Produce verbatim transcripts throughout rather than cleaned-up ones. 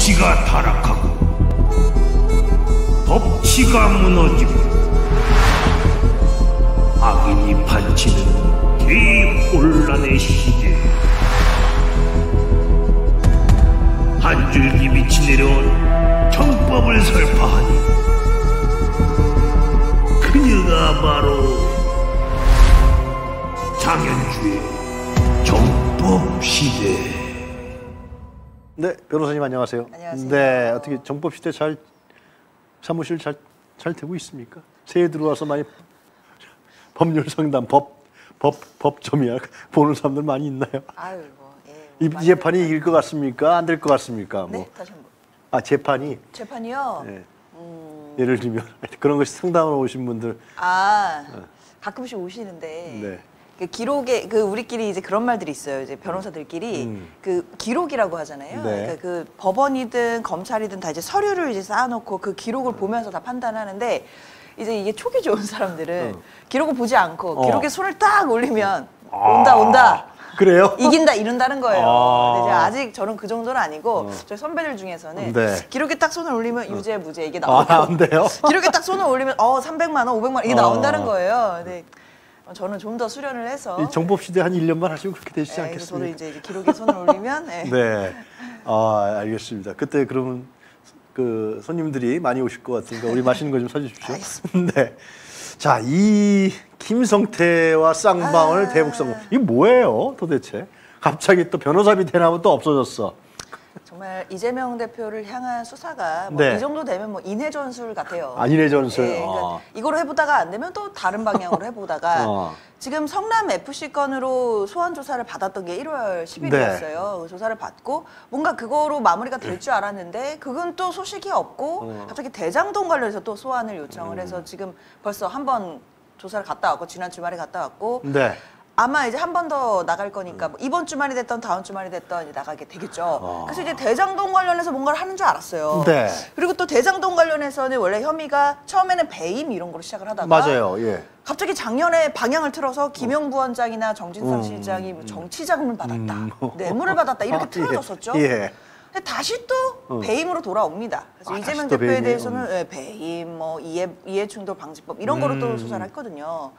정치가 타락하고 법치가 무너지고 악인이 판치는 대혼란의 시대. 한 줄기 빛이 내려온 정법을 설파하니 그녀가 바로 장현주의 정법시대. 네, 변호사님 안녕하세요. 안녕하세요. 네, 어떻게 정법시대 잘 사무실 잘, 잘 되고 있습니까? 새해 들어와서 많이 법률 상담, 법, 법, 법점이야 보는 사람들 많이 있나요? 아유, 뭐, 예, 이 많이 재판이 이길 것 같습니까? 안 될 것 같습니까? 네, 뭐. 다시 한번. 아, 재판이? 재판이요? 네. 음... 예를 들면 그런 것이 상담을 오신 분들. 아, 가끔씩 오시는데. 네. 그 기록에 그 우리끼리 이제 그런 말들이 있어요. 이제 변호사들끼리 음. 그 기록이라고 하잖아요. 네. 그러니까 그 법원이든 검찰이든 다 이제 서류를 이제 쌓아놓고 그 기록을 보면서 다 판단하는데 이제 이게 촉이 좋은 사람들은 어. 기록을 보지 않고 어. 기록에 손을 딱 올리면 온다 온다. 그래요? 이긴다 이런다는 거예요. 아. 근데 이제 아직 저는 그 정도는 아니고 어. 저희 선배들 중에서는 네. 기록에 딱 손을 올리면 유죄 무죄 이게 아, 나오고 나온대요? 기록에 딱 손을 올리면 어 삼백만 원, 오백만 원 이게 어. 나온다는 거예요. 근데 저는 좀 더 수련을 해서 이 정법시대 한 일 년만 하시면 그렇게 되시지 예, 그래서 저도 않겠습니까? 이제, 이제 기록에 손을 올리면 예. 네. 아, 알겠습니다. 그때 그러면 그 손님들이 많이 오실 것 같으니까 우리 맛있는 거 좀 사주십시오. 알겠습니다. 네. 자, 이 김성태와 쌍방울 아. 대북성공 이게 뭐예요, 도대체? 갑자기 또 변호사비 대나무 또 없어졌어. 정말 이재명 대표를 향한 수사가 뭐 네. 이 정도 되면 뭐 인해 전술 같아요. 아, 인해 전술. 예, 그러니까 어. 이거로 해보다가 안 되면 또 다른 방향으로 해보다가 어. 지금 성남 에프씨 건으로 소환 조사를 받았던 게 일월 십일이었어요. 네. 조사를 받고 뭔가 그거로 마무리가 될 줄 알았는데 그건 또 소식이 없고 어. 갑자기 대장동 관련해서 또 소환을 요청을 음. 해서 지금 벌써 한 번 조사를 갔다 왔고 지난 주말에 갔다 왔고 네. 아마 이제 한 번 더 나갈 거니까 뭐 이번 주말이 됐던 다음 주말이 됐던 이제 나가게 되겠죠. 아. 그래서 이제 대장동 관련해서 뭔가를 하는 줄 알았어요. 네. 그리고 또 대장동 관련해서는 원래 혐의가 처음에는 배임 이런 거로 시작을 하다가 맞아요. 예. 갑자기 작년에 방향을 틀어서 김영 부원장이나 정진상 음, 실장이 뭐 정치 자금을 받았다, 음. 뇌물을 받았다 이렇게 아, 틀어졌었죠. 예. 예. 근데 다시 또 음. 배임으로 돌아옵니다. 그래서 아, 이재명 다시 또 대표에 배임이에요? 대해서는 예, 배임, 뭐 이해 이해충돌 방지법 이런 거로 또 음. 수사를 했거든요.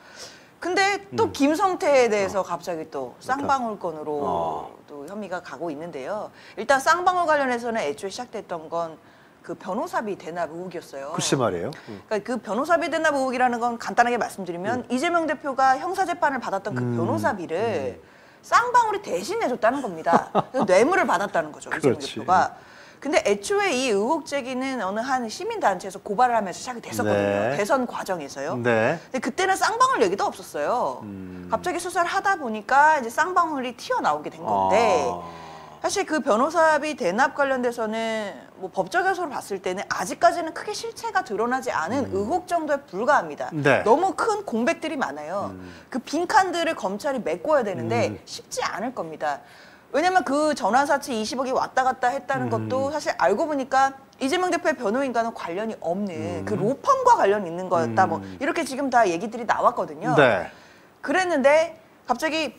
근데 또 김성태에 대해서 갑자기 또 쌍방울 건으로 어. 또 혐의가 가고 있는데요. 일단 쌍방울 관련해서는 애초에 시작됐던 건 그 변호사비 대납 의혹이었어요. 글쎄 말이에요. 그러니까 그 변호사비 대납 의혹이라는 건 간단하게 말씀드리면 이재명 대표가 형사재판을 받았던 그 음. 변호사비를 쌍방울이 대신 내줬다는 겁니다. 그래서 뇌물을 받았다는 거죠. 이재명 그렇지. 대표가. 근데 애초에 이 의혹 제기는 어느 한 시민단체에서 고발을 하면서 시작이 됐었거든요. 네. 대선 과정에서요. 네. 근데 그때는 쌍방울 얘기도 없었어요. 음. 갑자기 수사를 하다 보니까 이제 쌍방울이 튀어나오게 된 건데 아. 사실 그 변호사비 대납 관련돼서는 뭐 법적으로 봤을 때는 아직까지는 크게 실체가 드러나지 않은 음. 의혹 정도에 불과합니다. 네. 너무 큰 공백들이 많아요. 음. 그 빈칸들을 검찰이 메꿔야 되는데 음. 쉽지 않을 겁니다. 왜냐면 그 전환사치 이십억이 왔다 갔다 했다는 음. 것도 사실 알고 보니까 이재명 대표의 변호인과는 관련이 없는 음. 그 로펌과 관련이 있는 거였다. 음. 뭐 이렇게 지금 다 얘기들이 나왔거든요. 네. 그랬는데 갑자기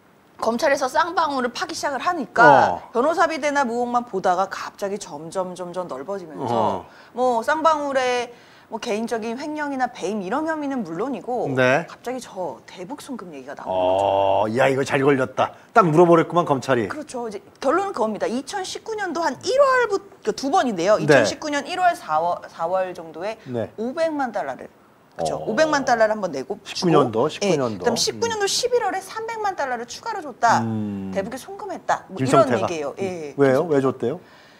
검찰에서 쌍방울을 파기 시작을 하니까 어. 변호사비 대납 의혹만 보다가 갑자기 점점 점점 넓어지면서 어. 뭐 쌍방울의 뭐 개인적인 횡령이나 배임 이런 혐의는 물론이고 네. 갑자기 저 대북 송금 얘기가 나오는 거죠. 어, 야 이거 잘 걸렸다. 딱 물어버렸구만 검찰이. 그렇죠. 이제 결론은 그겁니다. 이천십구 년도 한 일월부터 두 번인데요. 네. 이천십구 년 일월 사월, 사월 정도에 네. 오백만 달러를 그렇죠. 어. 오백만 달러를 한번 내고 십구 년도, 주고, 십구 년도. 예, 그다음 십구 년도 십일월에 삼백만 달러를 추가로 줬다. 음. 대북에 송금했다. 뭐 이런 김성태가. 얘기예요. 예. 왜요? 왜 줬대요?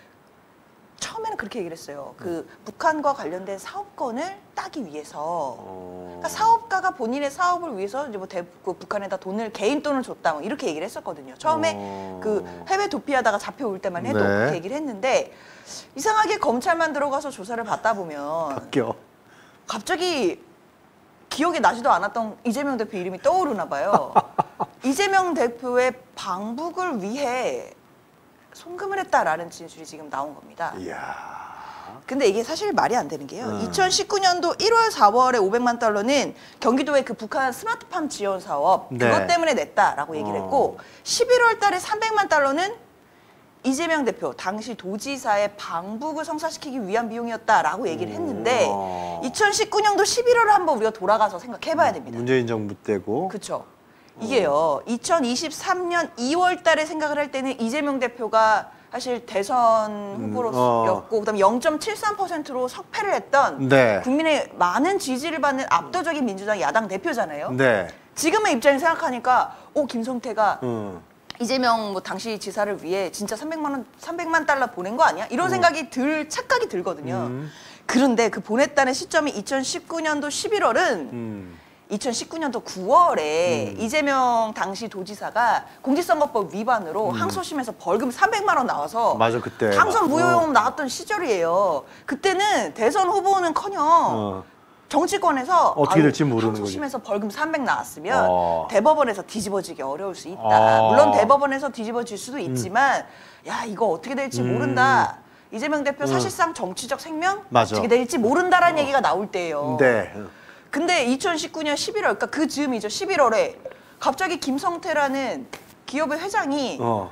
처음에는 그렇게 얘기를 했어요. 그 북한과 관련된 사업권을 따기 위해서. 어. 그러니까 사업가가 본인의 사업을 위해서 이제 뭐 대, 그 북한에다 돈을 개인 돈을 줬다 뭐 이렇게 얘기를 했었거든요. 처음에 어. 그 해외 도피하다가 잡혀올 때만 해도 네. 그렇게 얘기를 했는데 이상하게 검찰만 들어가서 조사를 받다 보면 바뀌어. 갑자기 기억이 나지도 않았던 이재명 대표 이름이 떠오르나 봐요. 이재명 대표의 방북을 위해 송금을 했다라는 진술이 지금 나온 겁니다. 이야. 근데 이게 사실 말이 안 되는 게요. 음. 이천십구 년도 일월 사월에 오백만 달러는 경기도의 그 북한 스마트팜 지원 사업 네. 그것 때문에 냈다라고 얘기를 어. 했고 십일월 달에 삼백만 달러는 이재명 대표 당시 도지사의 방북을 성사시키기 위한 비용이었다라고 얘기를 했는데 오. 이천십구 년도 십일월을 한번 우리가 돌아가서 생각해봐야 됩니다. 문재인 정부 때고. 그렇죠. 이게요. 이천이십삼 년 이월 달에 생각을 할 때는 이재명 대표가 사실 대선 후보로였고 어. 그다음에 영 점 칠삼 퍼센트로 석패를 했던 네. 국민의 많은 지지를 받는 압도적인 민주당 야당 대표잖아요. 네. 지금의 입장을 생각하니까 오 김성태가 음. 이재명 뭐 당시 지사를 위해 진짜 삼백만 원, 삼백만 달러 보낸 거 아니야? 이런 생각이 들 착각이 들거든요. 음. 그런데 그 보냈다는 시점이 이천십구 년도 십일월은 음. 이천십구 년도 구월에 음. 이재명 당시 도지사가 공직선거법 위반으로 항소심에서 벌금 삼백만 원 나와서 맞아, 그때. 당선 무효용 어. 나왔던 시절이에요. 그때는 대선 후보는커녕 어. 정치권에서 어떻게 될지 모르는 거지. 항소심에서 벌금 삼백 나왔으면 어. 대법원에서 뒤집어지기 어려울 수 있다. 어. 물론 대법원에서 뒤집어질 수도 있지만 야 이거 어떻게 될지 음. 모른다. 이재명 대표 사실상 정치적 생명 맞아. 어떻게 될지 모른다라는 얘기가 나올 때예요. 네. 근데 이천십구 년 십일월, 그러니까 그 즈음이죠. 십일월에 갑자기 김성태라는 기업의 회장이 어.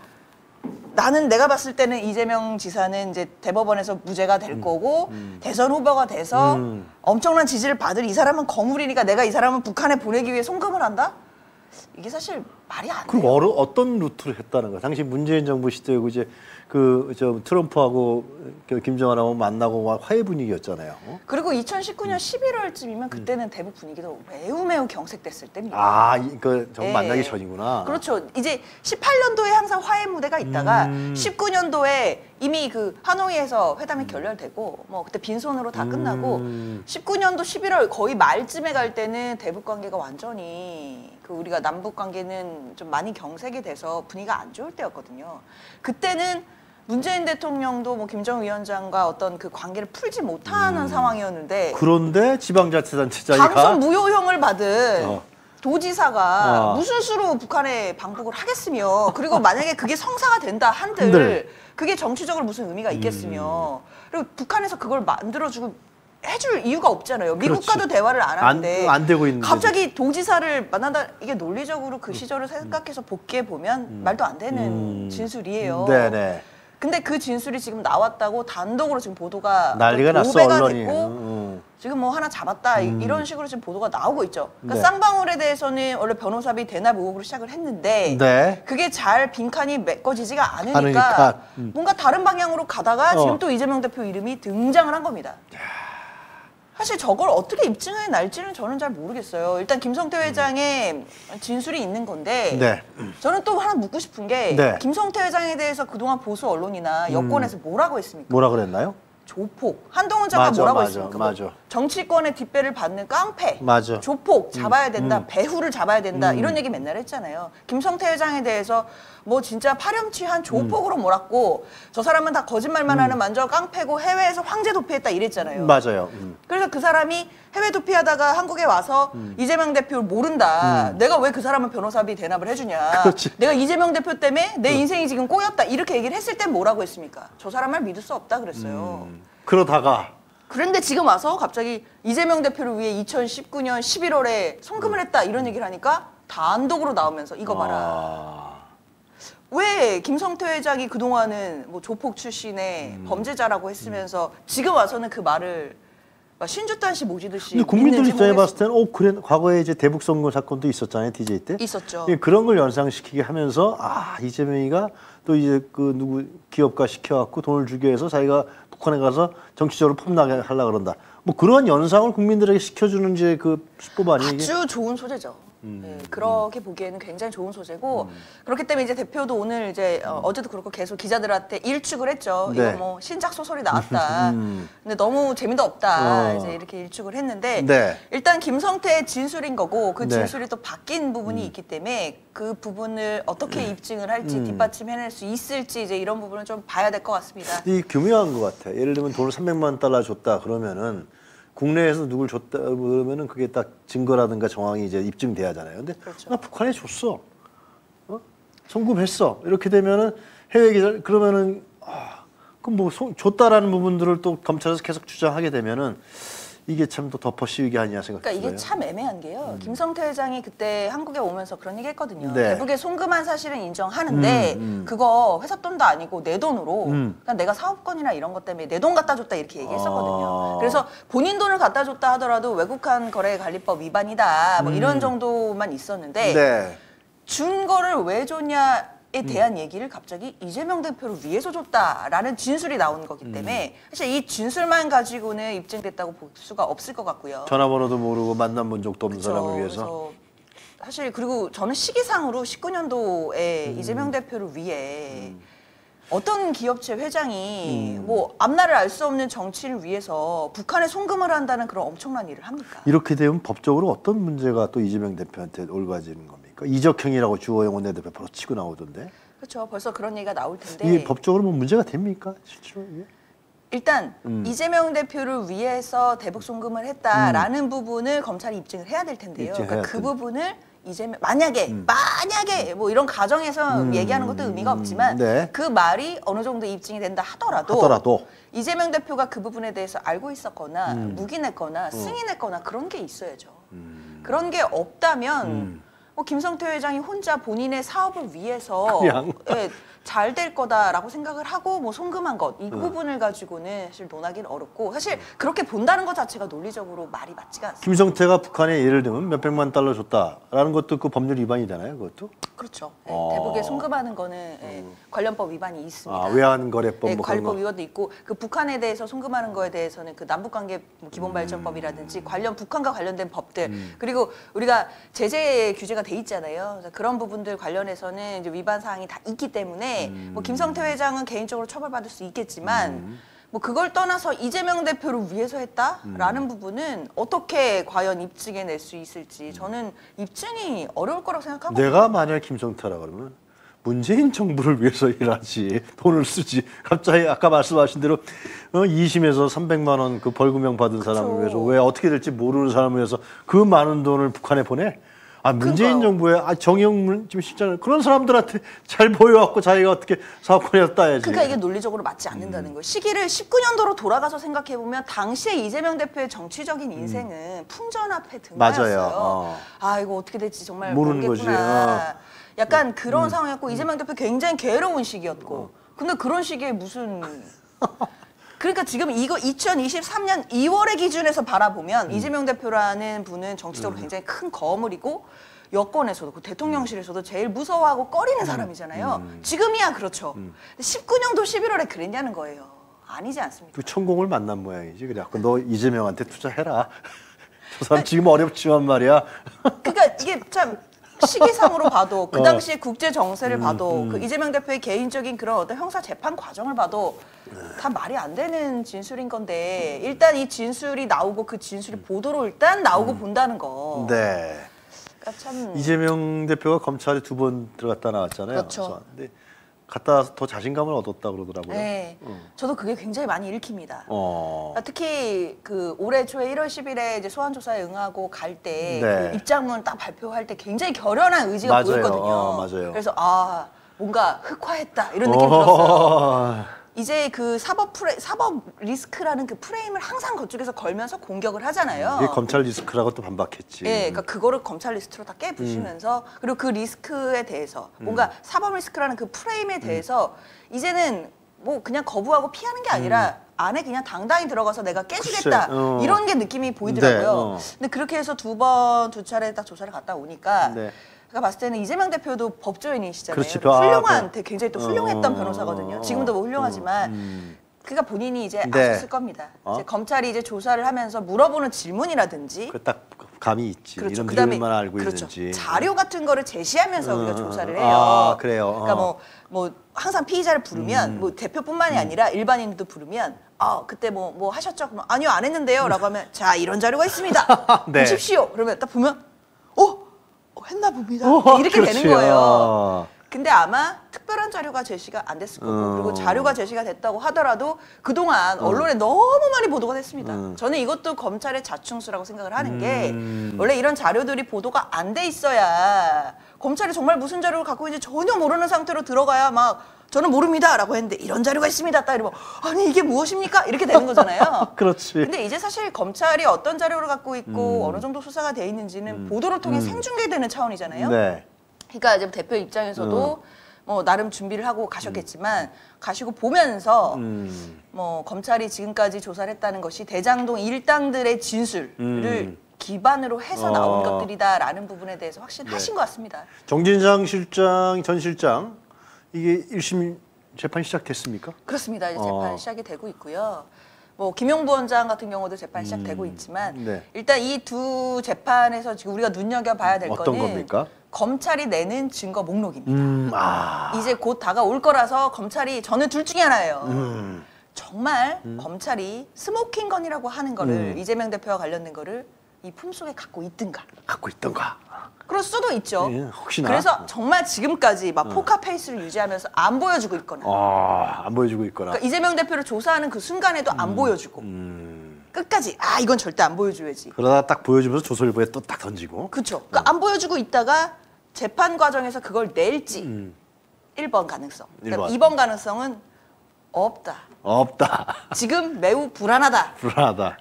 나는 내가 봤을 때는 이재명 지사는 이제 대법원에서 무죄가 될 거고 대선 후보가 돼서 음. 엄청난 지지를 받을 이 사람은 거물이니까 내가 이 사람은 북한에 보내기 위해 송금을 한다? 이게 사실 말이 안 그럼 돼요. 어느, 어떤 루트를 했다는 거야? 당시 문재인 정부 시대고 이제 그 저 트럼프하고 그 김정은하고 만나고 막 화해 분위기였잖아요. 어? 그리고 이천십구 년 십일월쯤이면 그때는 대북 분위기도 매우 매우 경색됐을 때입니다. 아, 그 정 예. 만나기 전이구나. 그렇죠. 이제 십팔 년도에 항상 화해 무대가 있다가 음. 십구 년도에 이미 그 하노이에서 회담이 결렬되고 뭐 그때 빈손으로 다 끝나고 음. 십구 년도 십일월 거의 말쯤에 갈 때는 대북 관계가 완전히 그 우리가 남북 관계는 좀 많이 경색이 돼서 분위기가 안 좋을 때였거든요. 그때는 문재인 대통령도 뭐 김정은 위원장과 어떤 그 관계를 풀지 못하는 음. 상황이었는데 그런데 지방자치단체장이 당선 무효형을 받은 어. 도지사가 어. 무슨 수로 북한에 방북을 하겠으며 그리고 만약에 그게 성사가 된다 한들 한들. 그게 정치적으로 무슨 의미가 있겠으며 그리고 북한에서 그걸 만들어주고 해줄 이유가 없잖아요. 미국과도 그렇지. 대화를 안 하는데 안, 안 되고 있는데 갑자기 도지사를 만난다. 이게 논리적으로 그 시절을 생각해서 복귀해 보면 말도 안 되는 음. 진술이에요. 네네. 근데 그 진술이 지금 나왔다고 단독으로 지금 보도가 난리가 또 났어 도배가 언론이. 됐고 음. 지금 뭐 하나 잡았다 이- 음. 이런 식으로 지금 보도가 나오고 있죠. 그러니까 네. 쌍방울에 대해서는 원래 변호사비 대납 의혹으로 시작을 했는데 네. 그게 잘 빈칸이 메꿔지지가 않으니까, 않으니까. 음. 뭔가 다른 방향으로 가다가 어. 지금 또 이재명 대표 이름이 등장을 한 겁니다. 사실 저걸 어떻게 입증해 낼지는 저는 잘 모르겠어요. 일단 김성태 회장의 진술이 있는 건데 네. 저는 또 하나 묻고 싶은 게 네. 김성태 회장에 대해서 그동안 보수 언론이나 여권에서 뭐라고 했습니까? 뭐라 그랬나요? 조폭. 한동훈 장관 맞아, 뭐라고 맞아, 했습니까? 맞아. 뭐 정치권의 뒷배를 받는 깡패. 맞아. 조폭 잡아야 된다. 음. 배후를 잡아야 된다. 음. 이런 얘기 맨날 했잖아요. 김성태 회장에 대해서 뭐 진짜 파렴치한 조폭으로 몰았고 저 사람은 다 거짓말만 하는 만저 깡패고 해외에서 황제 도피했다 이랬잖아요. 맞아요. 음. 그래서 그 사람이 해외 도피하다가 한국에 와서 이재명 대표를 모른다. 내가 왜 그 사람은 변호사비 대납을 해주냐. 그렇지. 내가 이재명 대표 때문에 내 인생이 지금 꼬였다. 이렇게 얘기를 했을 땐 뭐라고 했습니까? 저 사람 말 믿을 수 없다 그랬어요. 음. 그러다가 그런데 지금 와서 갑자기 이재명 대표를 위해 이천십구 년 십일월에 송금을 했다. 이런 얘기를 하니까 단독으로 나오면서 이거 봐라. 아. 왜 김성태 회장이 그동안은 뭐 조폭 출신의 음. 범죄자라고 했으면서 지금 와서는 그 말을 막 신주단 씨 모시듯이 근데 국민들 믿는지 입장에 모르겠어요. 봤을 때는 어 그래 과거에 이제 대북 선거 사건도 있었잖아요 디제이 때. 있었죠. 예, 그런 걸 연상시키게 하면서 아 이재명이가 또 이제 그 누구 기업가 시켜갖고 돈을 주기 위해서 자기가 북한에 가서 정치적으로 폼나게 하려 그런다. 뭐 그런 연상을 국민들에게 시켜주는 이제 그 수법 아니에요 이게? 아주 좋은 소재죠. 음, 예, 그렇게 보기에는 굉장히 좋은 소재고 그렇기 때문에 이제 대표도 오늘 이제 어, 어제도 그렇고 계속 기자들한테 일축을 했죠. 네. 이거 뭐 신작 소설이 나왔다. 음. 근데 너무 재미도 없다. 어. 이제 이렇게 일축을 했는데 네. 일단 김성태의 진술인 거고 그 네. 진술이 또 바뀐 부분이 있기 때문에 그 부분을 어떻게 입증을 할지 뒷받침해낼 수 있을지 이제 이런 부분은 좀 봐야 될 것 같습니다. 이 교묘한 것 같아. 예를 들면 돈을 삼백만 달러 줬다 그러면은 국내에서 누굴 줬다 그러면은 그게 딱 증거라든가 정황이 이제 입증돼야 하잖아요. 근데 그렇죠. 나 북한에 줬어. 어? 송금했어. 이렇게 되면은 해외 기자 그러면은 아, 그럼 뭐 소, 줬다라는 부분들을 또 검찰에서 계속 주장하게 되면은 이게 참 또 덮어 씌우기 아니냐 생각해요. 그러니까 이게 참 애매한 게요. 음. 김성태 회장이 그때 한국에 오면서 그런 얘기 했거든요. 네. 대북에 송금한 사실은 인정하는데 음, 음. 그거 회사 돈도 아니고 내 돈으로 음. 그러니까 내가 사업권이나 이런 것 때문에 내 돈 갖다 줬다 이렇게 얘기했었거든요. 아. 그래서 본인 돈을 갖다 줬다 하더라도 외국한 거래관리법 위반이다 뭐 음. 이런 정도만 있었는데 네. 준 거를 왜 줬냐 에 대한 얘기를 갑자기 이재명 대표를 위해서 줬다라는 진술이 나오는 거기 때문에 사실 이 진술만 가지고는 입증됐다고 볼 수가 없을 것 같고요. 전화번호도 모르고 만난 본 적도 없는 그쵸. 사람을 위해서. 그래서 사실 그리고 저는 시기상으로 십구 년도에 음. 이재명 대표를 위해 음. 어떤 기업체 회장이 음. 뭐 앞날을 알 수 없는 정치를 위해서 북한에 송금을 한다는 그런 엄청난 일을 합니까? 이렇게 되면 법적으로 어떤 문제가 또 이재명 대표한테 올가지는 겁니까? 이적행위라고 주호영 원내대표 바로 치고 나오던데. 그렇죠. 벌써 그런 얘기가 나올 텐데. 이게 법적으로 뭐 문제가 됩니까? 실제로 이게? 일단 음. 이재명 대표를 위해서 대북 송금을 했다라는 음. 부분을 검찰이 입증을 해야 될 텐데요. 그러니까 그 부분을 이재명 만약에 음. 만약에 뭐 이런 가정에서 음. 얘기하는 것도 의미가 없지만 네. 그 말이 어느 정도 입증이 된다 하더라도, 하더라도. 이재명 대표가 그 부분에 대해서 알고 있었거나 음. 묵인했거나 어. 승인했거나 그런 게 있어야죠. 음. 그런 게 없다면 음. 뭐 김성태 회장이 혼자 본인의 사업을 위해서 그냥. 예, 잘 될 거다라고 생각을 하고 뭐 송금한 것 이 부분을 가지고는 사실 논하기는 어렵고 사실 그렇게 본다는 것 자체가 논리적으로 말이 맞지가 않습니다. 김성태가 북한에 예를 들면 몇백만 달러 줬다라는 것도 그 법률 위반이잖아요, 그것도. 그렇죠. 예, 어. 대북에 송금하는 거는 예, 관련법 위반이 있습니다. 아, 외환거래법 예, 뭐 그런 관련법 거. 위반도 있고 그 북한에 대해서 송금하는 거에 대해서는 그 남북관계 뭐 기본발전법이라든지 음. 관련 북한과 관련된 법들 그리고 우리가 제재 규제가 돼 있잖아요. 그래서 그런 부분들 관련해서는 이제 위반 사항이 다 있기 때문에 음. 뭐 김성태 회장은 개인적으로 처벌받을 수 있겠지만. 음. 뭐 그걸 떠나서 이재명 대표를 위해서 했다라는 음. 부분은 어떻게 과연 입증해낼 수 있을지 저는 입증이 어려울 거라고 생각하거든요. 내가 만약 김성태라 그러면 문재인 정부를 위해서 일하지 돈을 쓰지. 갑자기 아까 말씀하신 대로 어, 이심에서 삼백만 원 그 벌금형 받은 그쵸. 사람을 위해서 왜 어떻게 될지 모르는 사람을 위해서 그 많은 돈을 북한에 보내? 아 문재인 그러니까요. 정부의 아 정의용 지금 실장 그런 사람들한테 잘 보여갖고 자기가 어떻게 사업권이라도 따야지. 그러니까 이게 논리적으로 맞지 않는다는 거예요. 시기를 십구 년도로 돌아가서 생각해 보면 당시에 이재명 대표의 정치적인 인생은 풍전 앞에 등화였어요. 맞아요. 어. 아 이거 어떻게 될지 정말 모르는 모르겠구나. 거지. 어. 약간 그런 상황이었고 이재명 대표 굉장히 괴로운 시기였고. 근데 그런 시기에 무슨 그러니까 지금 이거 이천이십삼 년 이월의 기준에서 바라보면 음. 이재명 대표라는 분은 정치적으로 굉장히 큰 거물이고 여권에서도 그 대통령실에서도 제일 무서워하고 꺼리는 사람이잖아요. 음. 지금이야 그렇죠. 근데 십구 년도 십일월에 그랬냐는 거예요. 아니지 않습니까? 그 천공을 만난 모양이지. 그래갖고 너 이재명한테 투자해라. 저 사람 지금 어렵지만 말이야. 그러니까 이게 참 시기상으로 봐도 그 어. 당시의 국제 정세를 봐도 음. 그 이재명 대표의 개인적인 그런 어떤 형사 재판 과정을 봐도 다 말이 안 되는 진술인 건데 일단 이 진술이 나오고 그 진술이 보도로 일단 나오고 음. 본다는 거. 네. 그러니까 참 이재명 대표가 검찰에 두 번 들어갔다 나왔잖아요. 그렇죠. 근데 갔다 와서 더 자신감을 얻었다 그러더라고요. 네. 어. 저도 그게 굉장히 많이 읽힙니다. 어. 그러니까 특히 그 올해 초에 일월 십일에 이제 소환 조사에 응하고 갈 때 네. 그 입장문 딱 발표할 때 굉장히 결연한 의지가 맞아요. 보였거든요. 어, 맞아요. 그래서 아 뭔가 흑화했다 이런 느낌 들었어요. 어. 이제 그 사법 프레 사법 리스크라는 그 프레임을 항상 그쪽에서 걸면서 공격을 하잖아요. 이게 검찰 리스크라고 또 반박했지. 예, 그러니까 그거를 검찰 리스트로 다 깨부시면서 음. 그리고 그 리스크에 대해서 뭔가 사법 리스크라는 그 프레임에 대해서 이제는 뭐 그냥 거부하고 피하는 게 아니라 안에 그냥 당당히 들어가서 내가 깨주겠다 글쎄, 어. 이런 게 느낌이 보이더라고요. 네, 어. 근데 그렇게 해서 두 번 두 차례 딱 조사를 갔다 오니까 네. 제가 봤을 때는 이재명 대표도 법조인이시잖아요. 그렇지, 훌륭한, 아, 되게 굉장히 또 훌륭했던 어, 변호사거든요. 어, 지금도 뭐 훌륭하지만 음. 그러니까 본인이 이제 네. 아셨을 겁니다. 어? 이제 검찰이 이제 조사를 하면서 물어보는 질문이라든지 그 딱 감이 있지. 그렇죠. 이런 그다음에 이름만 알고 그렇죠. 있는지. 자료 같은 거를 제시하면서 우리가 음, 조사를 음. 해요. 아, 그래요? 그러니까 어. 뭐, 뭐 항상 피의자를 부르면 음. 뭐 대표뿐만이 아니라 일반인도 부르면 아 그때 뭐 뭐 하셨죠? 그러면 아니요 안 했는데요라고 하면 자 이런 자료가 있습니다. 네. 보십시오. 그러면 딱 보면 어, 어 했나 봅니다. 어, 이렇게 그렇지. 되는 거예요. 아. 근데 아마 특별한 자료가 제시가 안 됐을 거고 어. 그리고 자료가 제시가 됐다고 하더라도 그동안 언론에 너무 많이 보도가 됐습니다. 음. 저는 이것도 검찰의 자충수라고 생각을 하는 게 음. 원래 이런 자료들이 보도가 안 돼 있어야 검찰이 정말 무슨 자료를 갖고 있는지 전혀 모르는 상태로 들어가야 막 저는 모릅니다라고 했는데 이런 자료가 있습니다. 딱 이러면 아니 이게 무엇입니까? 이렇게 되는 거잖아요. 그렇지. 근데 이제 사실 검찰이 어떤 자료를 갖고 있고 음. 어느 정도 수사가 돼 있는지는 보도를 통해 생중계되는 차원이잖아요. 네. 그러니까 이제 대표 입장에서도 뭐 나름 준비를 하고 가셨겠지만 가시고 보면서 음. 뭐 검찰이 지금까지 조사를 했다는 것이 대장동 일당들의 진술을 음. 기반으로 해서 나온 어. 것들이다라는 부분에 대해서 확신하신 것 같습니다. 정진상 실장, 전 실장 이게 일 심 재판 시작됐습니까? 그렇습니다. 이제 재판 어. 시작이 되고 있고요. 뭐 김용 부원장 같은 경우도 재판 시작되고 있지만 네. 일단 이 두 재판에서 지금 우리가 눈여겨봐야 될 어떤 거는 겁니까? 검찰이 내는 증거 목록입니다. 음, 아. 이제 곧 다가올 거라서 검찰이 저는 둘 중에 하나예요. 음. 정말 검찰이 스모킹건이라고 하는 거를 음. 이재명 대표와 관련된 거를 이 품속에 갖고 있든가. 갖고 있던가. 그럴 수도 있죠. 예, 혹시나. 그래서 정말 지금까지 막 포카페이스를 유지하면서 안 보여주고 있거나. 아, 안 보여주고 있거나. 그러니까 이재명 대표를 조사하는 그 순간에도 안 보여주고. 음. 끝까지 아 이건 절대 안 보여줘야지. 그러다 딱 보여주면서 조선일보에 또 딱 던지고. 그렇죠. 그러니까 안 보여주고 있다가 재판 과정에서 그걸 낼지. 음. 일 번 가능성. 일 번. 이 번 가능성은 없다. 없다. 지금 매우 불안하다. 불안하다.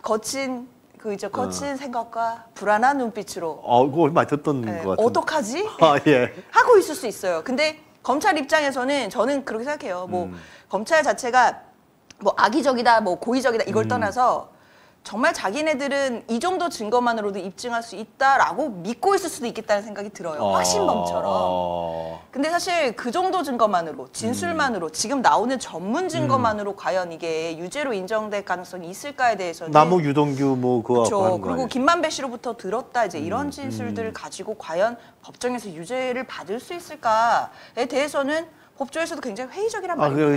거친 그 이제 거친 생각과 불안한 눈빛으로 어, 그거 많이 듣던 네, 것 같은데. 어떡하지? 아, 예. 하고 있을 수 있어요. 근데 검찰 입장에서는 저는 그렇게 생각해요. 뭐 음. 검찰 자체가 뭐 악의적이다, 뭐 고의적이다 음. 이걸 떠나서 정말 자기네들은 이 정도 증거만으로도 입증할 수 있다라고 믿고 있을 수도 있겠다는 생각이 들어요. 확신범처럼. 어. 근데 사실 그 정도 증거만으로, 진술만으로, 지금 나오는 전문 증거만으로 음. 과연 이게 유죄로 인정될 가능성이 있을까에 대해서는 남욱 유동규 뭐 그거 갖고 그렇죠. 하는 거 그리고 아니에요? 김만배 씨로부터 들었다 이제 음, 이런 진술들을 가지고 과연 법정에서 유죄를 받을 수 있을까에 대해서는 법조에서도 굉장히 회의적이란 아, 말입니다. 그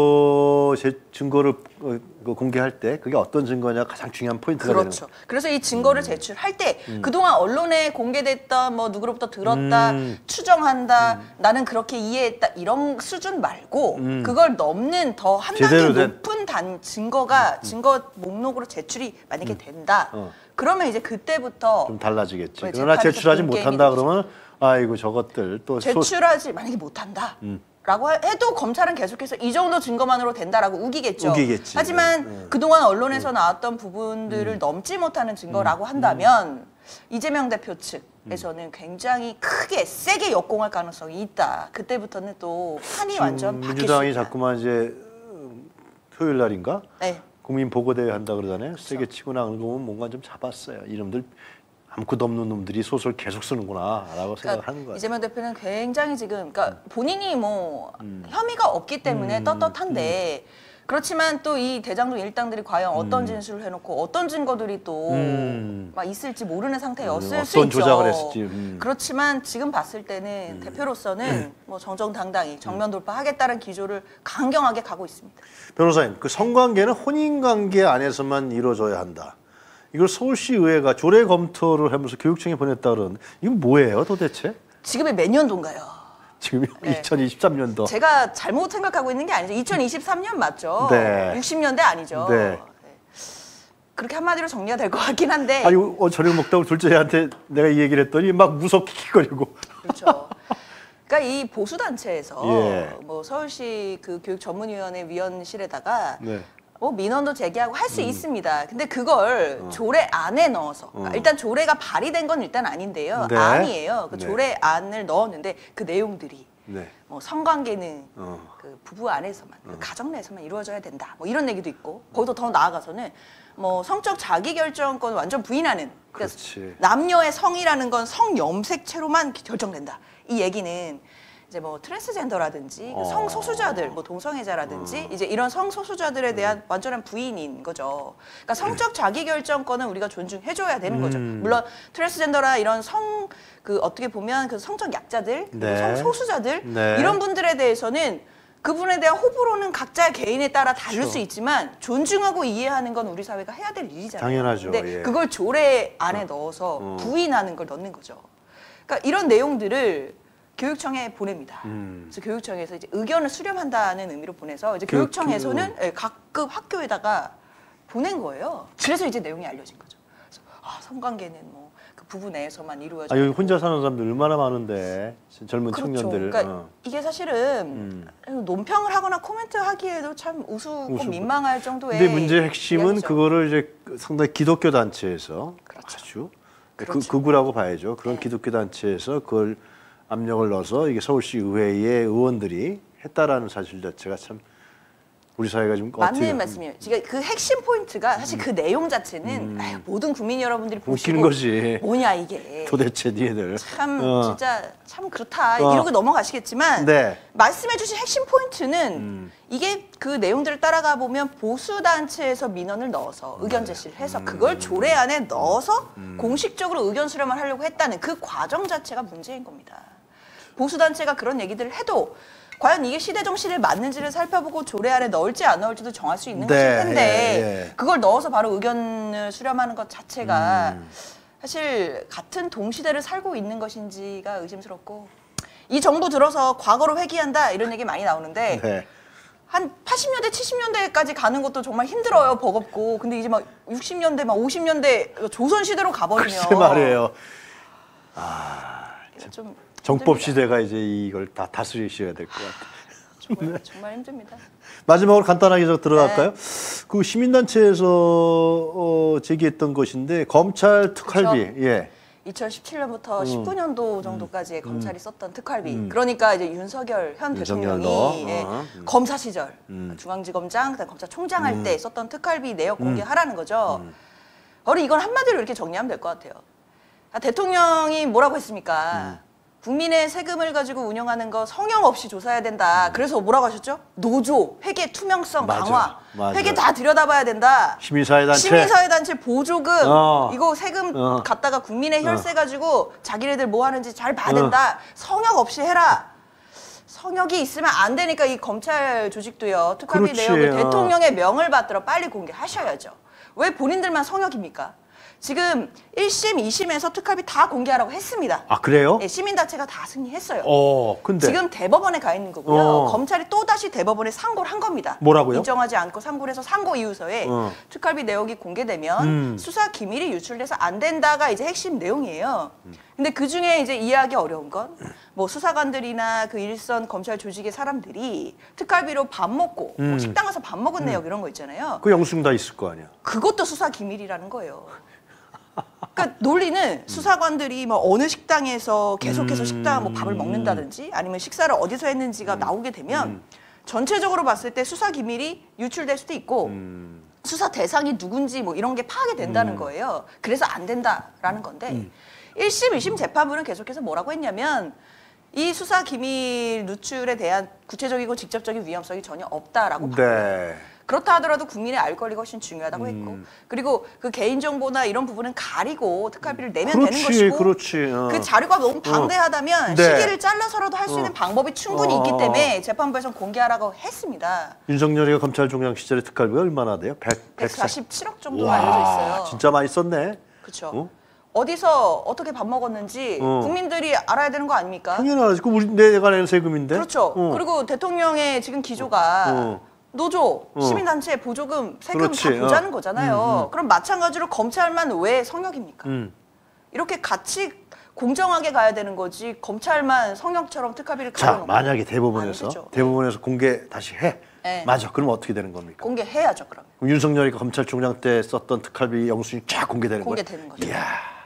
증거 제 증거를 어, 그 공개할 때 그게 어떤 증거냐 가장 중요한 포인트가 그렇죠. 그래서 이 증거를 제출할 때 그동안 언론에 공개됐다, 뭐 누구로부터 들었다, 음. 추정한다, 나는 그렇게 이해했다 이런 수준 말고 음. 그걸 넘는 더 한 단계 제대로 된- 높은 단 증거가 증거 목록으로 제출이 만약에 된다. 어. 그러면 이제 그때부터 좀 달라지겠지. 네, 그러나 재판에서 제출하지 본 못한다 게임이 그러면 아이고 저것들 또 소- 제출하지 만약에 못한다. 음. 라고 해도 검찰은 계속해서 이 정도 증거만으로 된다라고 우기겠죠. 우기겠지. 하지만 네. 그동안 언론에서 나왔던 부분들을 넘지 못하는 증거라고 한다면 이재명 대표 측에서는 굉장히 크게 세게 역공할 가능성이 있다. 그때부터는 또 판이 완전 바뀔 수 민주당이 있다. 자꾸만 이제 음, 토요일 날인가 네. 국민 보고대회 한다 그러잖아요. 세게 치고 나가는 거 보면 뭔가 좀 잡았어요. 이놈들 아무것도 없는 놈들이 소설 계속 쓰는구나라고 생각하는 그러니까 거예요. 이재명 대표는 굉장히 지금 그러니까 본인이 뭐 음. 혐의가 없기 때문에 떳떳한데 그렇지만 또 이 대장동 일당들이 과연 어떤 진술을 해놓고 어떤 증거들이 또 막 음. 있을지 모르는 상태였을 음, 수 어떤 있죠. 조작을 했을지. 음. 그렇지만 지금 봤을 때는 대표로서는 뭐 정정당당히 정면 돌파하겠다는 기조를 강경하게 가고 있습니다. 변호사님, 그 성관계는 혼인관계 안에서만 이루어져야 한다. 이걸 서울시 의회가 조례 검토를 하면서 교육청에 보냈다 그러는데 이건 뭐예요 도대체? 지금이 몇 년도인가요? 지금 네. 이천이십삼 년도. 제가 잘못 생각하고 있는 게 아니죠. 이천이십삼 년 맞죠? 네. 육십 년대 아니죠? 네. 네. 그렇게 한마디로 정리가 될 것 같긴 한데 아니 어, 저녁 먹다가 둘째 애한테 내가 이 얘기를 했더니 막 무섭게 킥거리고. 그렇죠. 그러니까 이 보수 단체에서 예. 뭐 서울시 그 교육전문위원회 위원실에다가 네. 뭐 민원도 제기하고 할 수 있습니다. 근데 그걸 어. 조례 안에 넣어서 그러니까 일단 조례가 발의된 건 일단 아닌데요. 네. 안이에요. 그 네. 조례 안을 넣었는데 그 내용들이 네. 뭐 성관계는 어. 그 부부 안에서만 그 가정 내에서만 이루어져야 된다. 뭐 이런 얘기도 있고 거기서 더 나아가서는 뭐 성적 자기결정권 완전 부인하는 그러니까 그렇지. 남녀의 성이라는 건 성염색체로만 결정된다. 이 얘기는 이제 뭐 트랜스젠더라든지 그 어. 성소수자들, 뭐 동성애자라든지 이제 이런 성소수자들에 대한 완전한 부인인 거죠. 그러니까 성적 자기결정권은 우리가 존중해줘야 되는 거죠. 음. 물론 트랜스젠더나 이런 성 그 어떻게 보면 그 성적 약자들, 그리고 네. 성소수자들 네. 이런 분들에 대해서는 그분에 대한 호불호는 각자 개인에 따라 다를 그렇죠. 수 있지만 존중하고 이해하는 건 우리 사회가 해야 될 일이잖아요. 당연하죠. 근데 예. 그걸 조례 안에 넣어서 어. 부인하는 걸 넣는 거죠. 그러니까 이런 내용들을 교육청에 보냅니다. 음. 그래서 교육청에서 이제 의견을 수렴한다는 의미로 보내서 이제 교육- 교육청에서는 예, 각급 학교에다가 보낸 거예요. 그래서 이제 내용이 알려진 거죠. 그래서 아, 성관계는 뭐 그 부부 내에서만 이루어져. 아, 여기 혼자 사는 사람들 얼마나 많은데 젊은 그렇죠. 청년들. 그러니까 어. 이게 사실은 음. 논평을 하거나 코멘트하기에도 참 우스고 우스고. 민망할 정도의. 근데 문제 핵심은 이야기죠. 그거를 이제 상당히 기독교 단체에서 그렇죠. 아주 그렇죠. 그, 극우라고 봐야죠. 그런 네. 기독교 단체에서 그걸 압력을 넣어서 이게 서울시 의회의 의원들이 했다라는 사실 자체가 참 우리 사회가 지금 맞는 어떻게 말씀이에요. 지금 그 핵심 포인트가 사실 그 내용 자체는 아유, 모든 국민 여러분들이 보시고 웃기는 거지. 뭐냐 이게. 도대체 니네들 참 어. 진짜 참 그렇다 어. 이러고 넘어가시겠지만 네. 말씀해주신 핵심 포인트는 음. 이게 그 내용들을 따라가 보면 보수 단체에서 민원을 넣어서 의견 제시를 해서 음. 그걸 조례안에 넣어서 공식적으로 의견 수렴을 하려고 했다는 그 과정 자체가 문제인 겁니다. 보수 단체가 그런 얘기들을 해도 과연 이게 시대 정신에 맞는지를 살펴보고 조례안에 넣을지 안 넣을지도 정할 수 있는 네, 것일 텐데 예, 예. 그걸 넣어서 바로 의견을 수렴하는 것 자체가 사실 같은 동시대를 살고 있는 것인지가 의심스럽고 이 정부 들어서 과거로 회귀한다 이런 얘기 많이 나오는데 네. 한 팔십 년대, 칠십 년대까지 가는 것도 정말 힘들어요, 버겁고. 근데 이제 막 육십 년대, 막 오십 년대 조선시대로 가버리면. 글쎄 말이에요. 좀 정법 힘듭니다. 시대가 이제 이걸 다 다스리셔야 될 것 같아요. 정말, 정말 힘듭니다. 마지막으로 간단하게 저 들어갈까요? 네. 그 시민단체에서 어, 제기했던 것인데 검찰 특활비, 그쵸. 예, 이천십칠 년부터 음. 십구 년도 정도까지 검찰이 썼던 특활비. 그러니까 이제 윤석열 현 윤석열도, 대통령이 예, 어. 검사 시절 음. 중앙지검장, 그다음 검찰총장 할 때 썼던 특활비 내역 공개하라는 거죠. 어리 이건 한마디로 이렇게 정리하면 될 것 같아요. 아, 대통령이 뭐라고 했습니까? 국민의 세금을 가지고 운영하는 거 성형 없이 조사해야 된다. 그래서 뭐라고 하셨죠? 노조, 회계 투명성 맞아, 강화, 맞아. 회계 다 들여다봐야 된다. 시민사회단체, 시민사회단체 보조금 어. 이거 세금 어. 갖다가 국민의 혈세 어. 가지고 자기네들 뭐 하는지 잘 봐야 된다. 성역 없이 해라. 성역이 있으면 안 되니까 이 검찰 조직도요. 특활비 그렇지. 내역을 어. 대통령의 명을 받들어 빨리 공개하셔야죠. 왜 본인들만 성역입니까? 지금 일 심, 이 심에서 특활비 다 공개하라고 했습니다. 아 그래요? 예, 시민단체가 다 승리했어요. 어, 근데 지금 대법원에 가 있는 거고요. 어. 검찰이 또다시 대법원에 상고를 한 겁니다. 뭐라고요? 인정하지 않고 상고를 해서 상고 이유서에 어. 특활비 내역이 공개되면 음. 수사 기밀이 유출돼서 안 된다가 이제 핵심 내용이에요. 근데 그 중에 이제 이해하기 어려운 건 뭐 수사관들이나 그 일선 검찰 조직의 사람들이 특활비로 밥 먹고 뭐 음. 식당 가서 밥 먹은 내역 이런 거 있잖아요. 그 영수증 다 있을 거 아니야. 그것도 수사 기밀이라는 거예요. 그러니까 논리는 수사관들이 뭐 어느 식당에서 계속해서 식당 뭐 밥을 먹는다든지 아니면 식사를 어디서 했는지가 나오게 되면 전체적으로 봤을 때 수사 기밀이 유출될 수도 있고 수사 대상이 누군지 뭐 이런 게 파악이 된다는 거예요. 그래서 안 된다라는 건데 일 심, 이 심 재판부는 계속해서 뭐라고 했냐면 이 수사 기밀 누출에 대한 구체적이고 직접적인 위험성이 전혀 없다라고 봐요. 네. 그렇다 하더라도 국민의 알 권리가 훨씬 중요하다고 했고 그리고 그 개인정보나 이런 부분은 가리고 특활비를 내면 그렇지, 되는 것이고 그렇지. 어. 그 자료가 너무 방대하다면 네. 시기를 잘라서라도 할 수 있는 어. 방법이 충분히 어. 있기 때문에 재판부에서는 공개하라고 했습니다. 윤석열이가 검찰총장 시절에 특활비가 얼마나 돼요? 백, 백사십칠억 정도가 알려져 있어요. 진짜 많이 썼네. 그렇죠. 어? 어디서 어떻게 밥 먹었는지 어. 국민들이 알아야 되는 거 아닙니까? 당연히 알지. 그 우리 내가 내는 세금인데. 그렇죠. 어. 그리고 대통령의 지금 기조가 어. 노조, 어. 시민단체 보조금, 세금 그렇지. 다 보자는 어. 거잖아요. 그럼 마찬가지로 검찰만 왜 성역입니까? 음. 이렇게 같이 공정하게 가야 되는 거지 검찰만 성역처럼 특활비를 자, 가려놓고 만약에 대법원에서 안 되죠. 대법원에서 공개 다시 해. 네. 맞아. 그럼 어떻게 되는 겁니까? 공개해야죠, 그러면. 그럼 윤석열이가 검찰총장 때 썼던 특활비 영수증이 쫙 공개되는 거예요? 공개되는 거죠. 이야.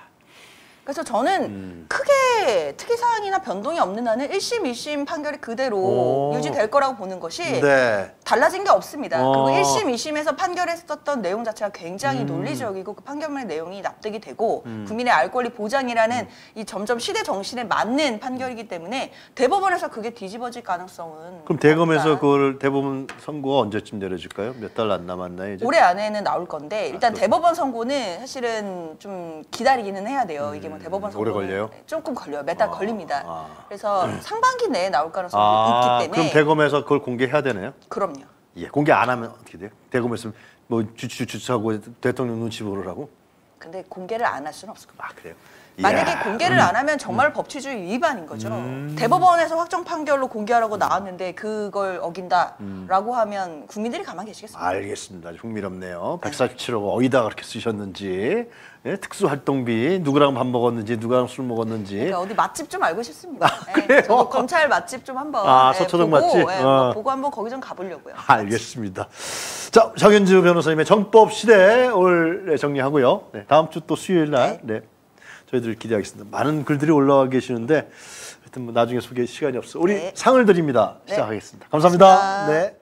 그래서 저는 음. 크게 특이사항이나 변동이 없는 한은 일 심, 이 심 판결이 그대로 오. 유지될 거라고 보는 것이 네. 달라진 게 없습니다. 어. 그리고 일 심, 이 심에서 판결했었던 내용 자체가 굉장히 음. 논리적이고 그 판결문의 내용이 납득이 되고 국민의 알 권리 보장이라는 음. 이 점점 시대 정신에 맞는 판결이기 때문에 대법원에서 그게 뒤집어질 가능성은 그럼 대검에서 없다. 그걸 대법원 선고가 언제쯤 내려질까요? 몇 달 안 남았나요, 이제? 올해 안에는 나올 건데 일단 그렇구나. 대법원 선고는 사실은 좀 기다리기는 해야 돼요. 이게 뭐 대법원 오래 선고는 걸려요? 조금 걸려요. 몇 달 아, 걸립니다. 아. 그래서 상반기 내에 나올 가능성이 아, 있기 그럼 때문에 대검에서 그걸 공개해야 되나요? 그럼요. 예, 공개 안 하면 어떻게 돼요? 대검에서 뭐 주주주하고 대통령 눈치 보느라고? 근데 공개를 안 할 수는 없을 겁니다. 아, 그래요? 만약에 이야. 공개를 안 하면 정말 법치주의 위반인 거죠. 음. 대법원에서 확정 판결로 공개하라고 나왔는데 그걸 어긴다라고 하면 국민들이 가만히 계시겠습니까? 알겠습니다. 아주 흥미롭네요. 백사십칠억 어디다 그렇게 쓰셨는지, 예? 특수활동비 누구랑 밥 먹었는지, 누구랑 술 먹었는지. 그러니까 어디 맛집 좀 알고 싶습니다. 아, 예, 그래요? 저도 검찰 맛집 좀 한번 아, 예, 서초동 보고, 맛집? 예, 어. 보고 한번 거기 좀 가보려고요. 알겠습니다. 자, 정현주 변호사님의 정법 시대 오늘 네, 정리하고요. 네, 다음 주 또 수요일 날 네. 저희들 기대하겠습니다. 많은 글들이 올라와 계시는데 하여튼 뭐 나중에 소개 시간이 없어. 우리 네. 상을 드립니다. 네. 시작하겠습니다. 감사합니다. 감사합니다. 네.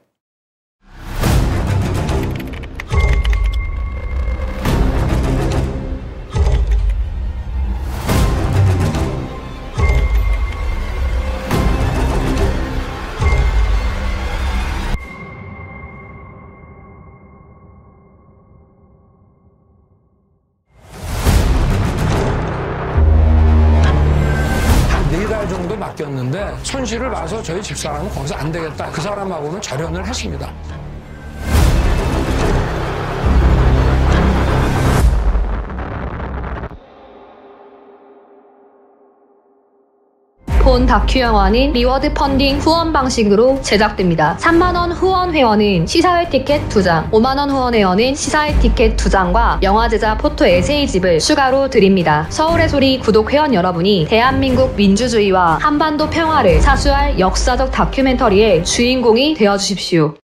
네 달 정도 맡겼는데 손실을 봐서 저희 집사람은 거기서 안 되겠다. 그 사람하고는 절연을 했습니다. 본 다큐 영화는 리워드 펀딩 후원 방식으로 제작됩니다. 삼만 원 후원 회원은 시사회 티켓 두 장, 오만 원 후원 회원은 시사회 티켓 두 장과 영화 제작 포토 에세이집을 추가로 드립니다. 서울의 소리 구독 회원 여러분이 대한민국 민주주의와 한반도 평화를 사수할 역사적 다큐멘터리의 주인공이 되어주십시오.